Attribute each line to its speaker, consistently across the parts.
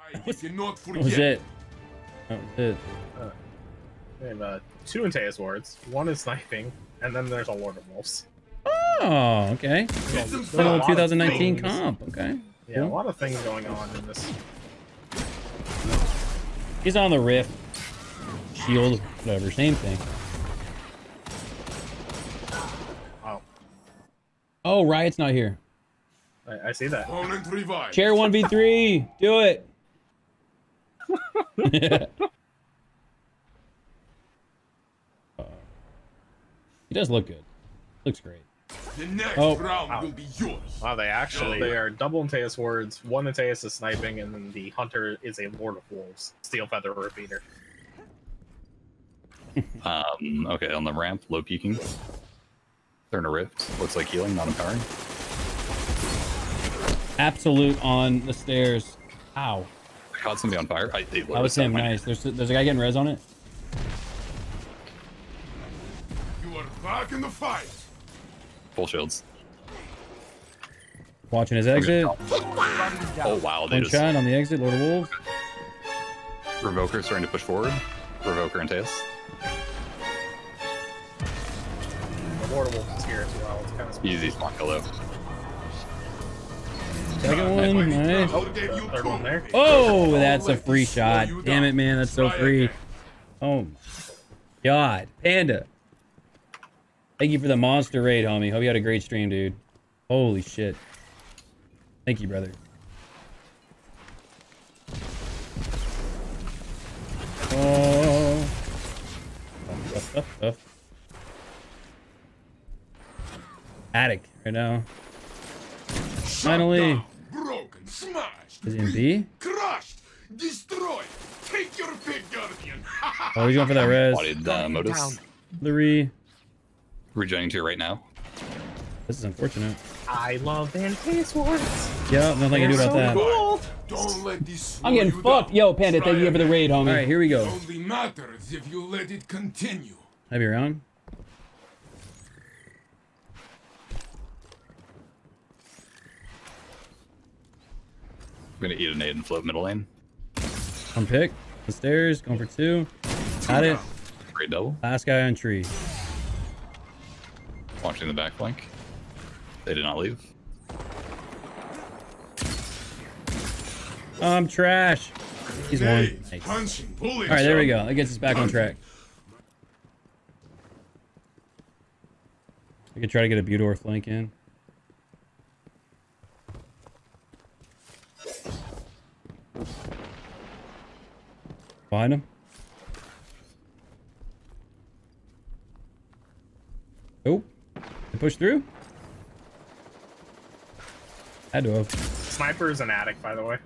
Speaker 1: cannot
Speaker 2: What was it? That was it.
Speaker 3: We have 2 Antaeus wards, 1 is sniping, and then there's a Lord of Wolves.
Speaker 2: Oh, okay. Little 2019 comp. Okay.
Speaker 3: Yeah, a lot of things going on in this.
Speaker 2: He's on the Rift. Shield, whatever, same thing.
Speaker 3: Oh.
Speaker 2: Oh, Riot's not here.
Speaker 3: I see that.
Speaker 2: Chair 1v3. Do it. Yeah. He does look good. Looks great.
Speaker 1: The next
Speaker 2: Oh.
Speaker 1: round will be yours.
Speaker 3: Wow, they are double Antaeus wards, 1 Antaeus is sniping, and then the hunter is a Lord of Wolves, Steel Feather Repeater.
Speaker 4: Okay, on the ramp, low peeking. They're in a rift. Looks like healing, not empowering.
Speaker 2: Absolute on the stairs. Ow.
Speaker 4: I caught somebody on fire.
Speaker 2: That was him. Nice. There's a guy getting res on it.
Speaker 1: You are back in the fight.
Speaker 4: Full shields.
Speaker 2: Watching his exit.
Speaker 4: Oh wow, they
Speaker 2: One
Speaker 4: just
Speaker 2: shot on the exit. Lord of Wolves.
Speaker 4: Revoker starting to push forward. Revoker and Tails.
Speaker 3: The Lord of Wolves is here as well. It's kind of
Speaker 4: Easy spawn kill though.
Speaker 2: Second one. Nice.
Speaker 3: third one there.
Speaker 2: Oh, that's a free shot. Damn it, man. That's so free. Oh my God. Panda. Thank you for the monster raid, homie. Hope you had a great stream, dude. Holy shit. Thank you, brother. Oh. Attic right now. Finally.
Speaker 1: Broken, smashed.
Speaker 2: Is he in B?
Speaker 1: Crushed, destroyed. Take your pick, Guardian.
Speaker 2: Oh, he's going for that res.
Speaker 4: Bodied Modus.
Speaker 2: Three.
Speaker 4: Regenerating to you right now.
Speaker 2: This is unfortunate.
Speaker 3: I love Antaeus wards.
Speaker 2: Yeah, nothing I can do about that.
Speaker 3: Cool.
Speaker 1: Don't let this
Speaker 2: I'm getting fucked. Yo, Panda, thank you for the raid, homie. All right, here we go.
Speaker 1: It only matters if you let it continue.
Speaker 2: Heavy round.
Speaker 4: I'm gonna eat a nade and float middle lane.
Speaker 2: One pick. The stairs. Going for 2. Got it.
Speaker 4: Great double.
Speaker 2: Last guy on tree.
Speaker 4: Launching the back flank. They did not leave.
Speaker 2: I'm trash. He's one. Nice.
Speaker 1: Punching, pulling.
Speaker 2: All right, there we go. That gets us back on track. I could try to get a Budor flank in. Behind him. Oh, they pushed through. Had to have.
Speaker 3: Sniper is an attic, by the way.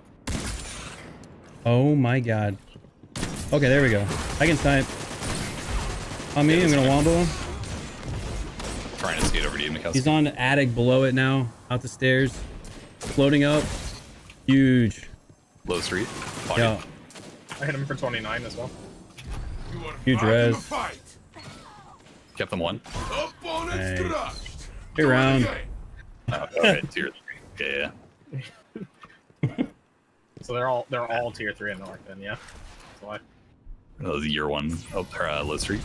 Speaker 2: Oh my God. Okay, there we go. I can snipe. On me, I'm gonna wombo him.
Speaker 4: Trying to skate over to you, Mikhail.
Speaker 2: He's on the attic below it now. Out the stairs. Floating up. Huge.
Speaker 4: Low street. Body.
Speaker 2: Yeah.
Speaker 3: I hit him for 29 as well.
Speaker 1: You are
Speaker 2: Huge
Speaker 1: back in
Speaker 2: res.
Speaker 1: the fight.
Speaker 4: Kept them one.
Speaker 1: Opponents
Speaker 2: Nice.
Speaker 1: crushed.
Speaker 2: Good round.
Speaker 4: Okay, tier 3. Yeah.
Speaker 3: So they're all tier 3 in North then, yeah. That's why.
Speaker 4: That was year 1 up low street.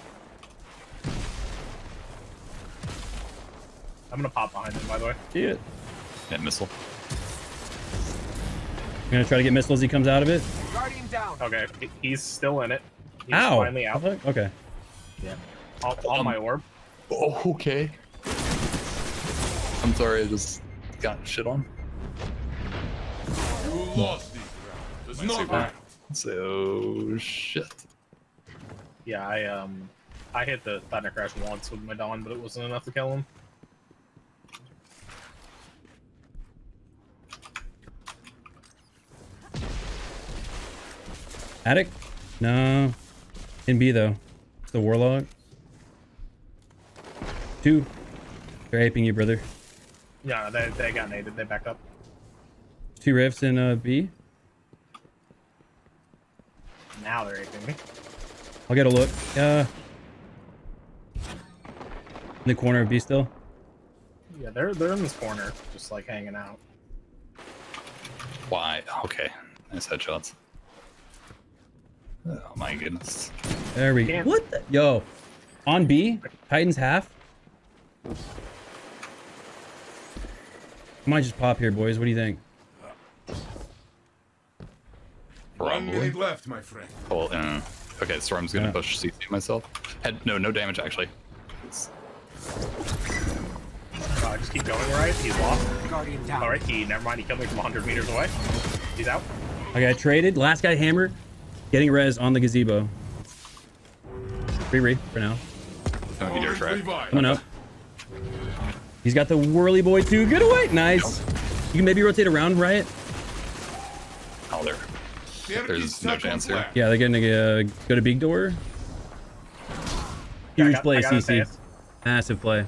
Speaker 3: I'm gonna pop behind him, by the way.
Speaker 2: See it.
Speaker 4: Yeah, missile.
Speaker 2: I'm gonna try to get missile as he comes out of it.
Speaker 5: Guardian down.
Speaker 3: Okay, he's still in it. He's
Speaker 2: Ow.
Speaker 3: finally out.
Speaker 2: Okay.
Speaker 3: Yeah. On my orb.
Speaker 4: Oh, okay. I'm sorry, I just got shit on.
Speaker 1: You lost this round. There's no
Speaker 4: Super.
Speaker 1: round.
Speaker 4: So shit.
Speaker 3: Yeah, I hit the Thunder Crash once with my Dawn, but it wasn't enough to kill him.
Speaker 2: Attic? No. In B though. It's the Warlock. 2. They're aping you, brother.
Speaker 3: Yeah, they got naded. They backed up.
Speaker 2: 2 rifts in B.
Speaker 3: Now they're aping me.
Speaker 2: I'll get a look. In the corner of B still.
Speaker 3: Yeah, they're in this corner, just like hanging out.
Speaker 4: Why? Okay. Nice headshots. Oh my goodness.
Speaker 2: There we go.
Speaker 3: Can't-
Speaker 2: What the? Yo. On B, Titans half. I might just pop here, boys. What do you think?
Speaker 1: 1
Speaker 4: Probably.
Speaker 1: minute left, my friend.
Speaker 4: Oh, okay, Storm's gonna
Speaker 2: Yeah.
Speaker 4: push CC myself. No damage actually.
Speaker 3: Just keep going, right? He's lost.
Speaker 5: Guardian down.
Speaker 3: Alright, never mind, he killed me from 100 meters away. He's out.
Speaker 2: I got traded. Last guy hammer. Getting res on the gazebo. Free for now.
Speaker 4: Don't need your track.
Speaker 1: Revive.
Speaker 2: Coming up. He's got the whirly boy too. Get away. Nice. You can maybe rotate around, Riot.
Speaker 4: Oh, there.
Speaker 1: 30
Speaker 4: There's no chance here.
Speaker 1: left.
Speaker 2: Yeah, they're gonna go to big door.
Speaker 3: Yeah,
Speaker 2: Huge
Speaker 3: I
Speaker 2: play,
Speaker 3: got
Speaker 2: CC.
Speaker 3: Antaeus.
Speaker 2: Massive play.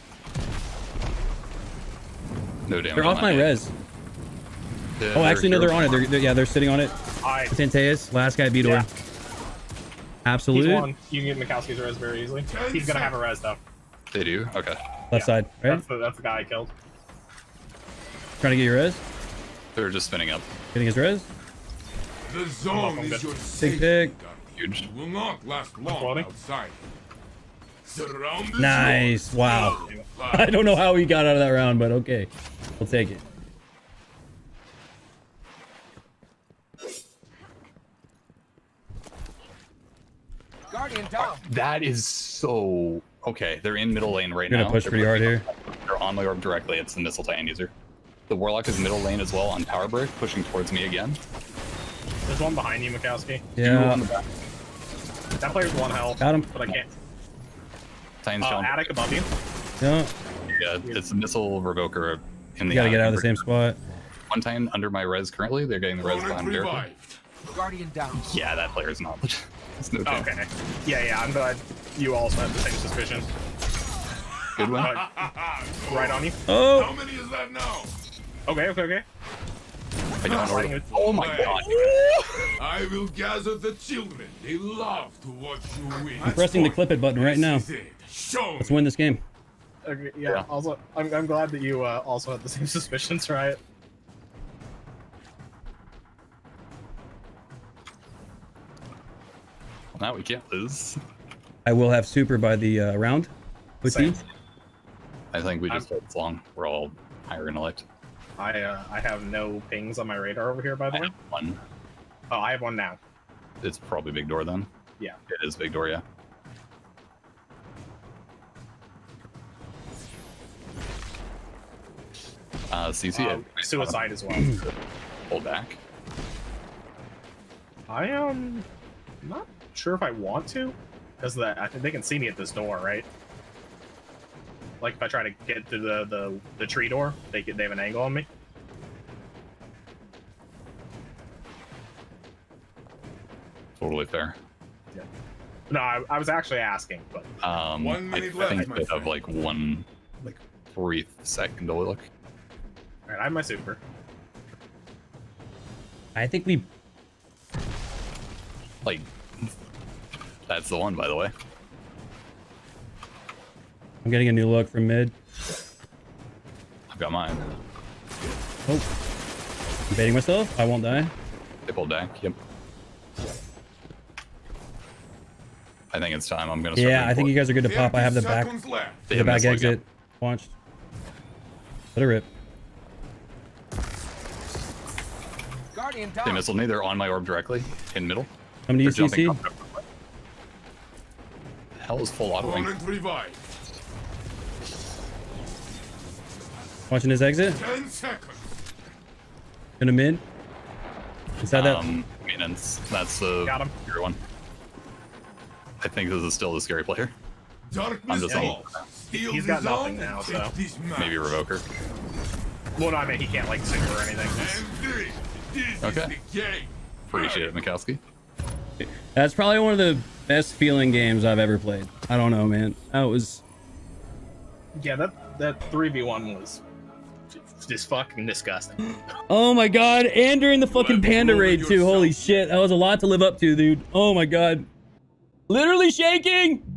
Speaker 4: No damage.
Speaker 2: They're off my res. Oh, actually, no, they're on it. They're sitting on it.
Speaker 3: Alright,
Speaker 2: It's Antaeus. Last guy, B-door.
Speaker 3: Yeah. he's
Speaker 2: Absolute.
Speaker 3: one. You can get Mikowski's res very easily. He's gonna have a res though.
Speaker 4: They do? Okay.
Speaker 2: Left
Speaker 3: Yeah.
Speaker 2: side, right?
Speaker 3: That's the guy I killed.
Speaker 2: Trying to get your res.
Speaker 4: They're just spinning up.
Speaker 2: Getting his res.
Speaker 1: The zone
Speaker 3: I'm
Speaker 1: is
Speaker 3: good.
Speaker 1: your
Speaker 2: Big
Speaker 1: safe
Speaker 2: pick.
Speaker 1: guardian.
Speaker 4: Huge.
Speaker 1: It will not last long
Speaker 3: Floating.
Speaker 1: outside. Surround the
Speaker 2: Nice.
Speaker 1: zone.
Speaker 2: Wow.
Speaker 1: Go.
Speaker 2: I don't know how he got out of that round, but okay. We'll take it.
Speaker 5: Guardian down.
Speaker 4: That is so... Okay, they're in middle lane right
Speaker 2: You're
Speaker 4: now.
Speaker 2: gonna push
Speaker 4: They're
Speaker 2: pretty hard here.
Speaker 4: They're on my orb directly. It's the missile Titan user. The Warlock is middle lane as well on Power Break, pushing towards me again.
Speaker 3: There's one behind you, Mikowski.
Speaker 2: Yeah.
Speaker 3: That player's one health.
Speaker 2: Got him.
Speaker 3: But I can't.
Speaker 4: Titan's challenge.
Speaker 3: Attic above you.
Speaker 2: Yeah.
Speaker 4: Yeah, it's a missile revoker in the
Speaker 2: You gotta get
Speaker 4: attic.
Speaker 2: out of the same spot.
Speaker 4: One Titan under my res currently. They're getting the res
Speaker 1: Opponent
Speaker 4: behind Jericho.
Speaker 1: revived.
Speaker 5: Guardian down.
Speaker 4: Yeah, that player's not. There's no chance.
Speaker 3: Okay. Yeah, I'm glad you also have the same suspicion.
Speaker 4: Good one.
Speaker 3: Right on you.
Speaker 1: How
Speaker 2: Oh.
Speaker 1: many is that now?
Speaker 3: Okay.
Speaker 4: I don't
Speaker 3: Fighting
Speaker 4: know.
Speaker 3: with-
Speaker 4: Oh my god.
Speaker 1: I will gather the children. They love to watch you win.
Speaker 2: I'm pressing the clip it button right now.
Speaker 1: This is it. Show
Speaker 2: Let's
Speaker 1: me.
Speaker 2: win this game.
Speaker 3: Okay,
Speaker 4: Yeah.
Speaker 3: yeah. Also, I'm glad that you also have the same suspicions, right?
Speaker 4: Well, now we can't lose.
Speaker 2: I will have super by the round. With
Speaker 3: Same.
Speaker 2: these.
Speaker 4: I think we just played this long. We're all higher intellect.
Speaker 3: I have no pings on my radar over here, by the
Speaker 4: I
Speaker 3: way.
Speaker 4: have one.
Speaker 3: Oh, I have one now.
Speaker 4: It's probably big door then.
Speaker 3: Yeah.
Speaker 4: It is big door, yeah. CC,
Speaker 3: Suicide as well.
Speaker 4: hold back.
Speaker 3: I am not sure if I want to, because I think they can see me at this door, right? Like if I try to get to the tree door, they have an angle on me.
Speaker 4: Totally fair.
Speaker 3: No, I was actually asking, but
Speaker 1: 1
Speaker 4: I
Speaker 1: minute
Speaker 4: think
Speaker 1: left,
Speaker 4: they
Speaker 1: my
Speaker 4: have
Speaker 1: friend.
Speaker 4: like one, like brief second to look.
Speaker 3: alright, I have my super.
Speaker 2: I think we.
Speaker 4: Like, that's the one, by the way.
Speaker 2: I'm getting a new look from mid.
Speaker 4: I've got mine.
Speaker 2: Oh. I'm baiting myself. I won't die.
Speaker 4: They pulled back. Yep. I think it's time. I'm gonna. Start
Speaker 2: Yeah,
Speaker 4: moving
Speaker 2: I think you
Speaker 4: forward.
Speaker 2: guys are good to pop. I have the
Speaker 1: 30
Speaker 2: back.
Speaker 1: seconds left.
Speaker 4: They
Speaker 2: The
Speaker 4: have
Speaker 2: back
Speaker 4: missile
Speaker 2: exit.
Speaker 4: again.
Speaker 2: Watched. Let it rip.
Speaker 5: Guardian
Speaker 4: They
Speaker 5: down.
Speaker 4: missile me. They're on my orb directly in middle.
Speaker 2: Come to you,
Speaker 4: They're jumping
Speaker 2: CC.
Speaker 4: up. The hell is full autoing?
Speaker 1: Opponent revived.
Speaker 2: Watching his exit.
Speaker 1: 10 seconds.
Speaker 2: Gonna mid. Inside that.
Speaker 4: Maintenance. That's the
Speaker 3: Got him.
Speaker 4: scary one. I think this is still the scary player.
Speaker 1: Darkness
Speaker 4: just saying.
Speaker 1: falls. Steal
Speaker 3: He's
Speaker 1: the
Speaker 3: got
Speaker 1: zone
Speaker 3: nothing now,
Speaker 1: and
Speaker 3: so
Speaker 1: take this match.
Speaker 4: Maybe Revoker.
Speaker 3: Well, no, I mean he can't like super or anything.
Speaker 1: And this
Speaker 4: Okay.
Speaker 1: is the game.
Speaker 4: Appreciate it, Mikowski.
Speaker 2: That's probably one of the best feeling games I've ever played. I don't know, man. That was.
Speaker 3: Yeah, that 3v1 was just fucking disgusting.
Speaker 2: Oh my god, and during the fucking
Speaker 1: Let
Speaker 2: panda
Speaker 1: go of
Speaker 2: raid too.
Speaker 1: yourself.
Speaker 2: Holy shit, that was a lot to live up to, dude. Oh my god. Literally shaking.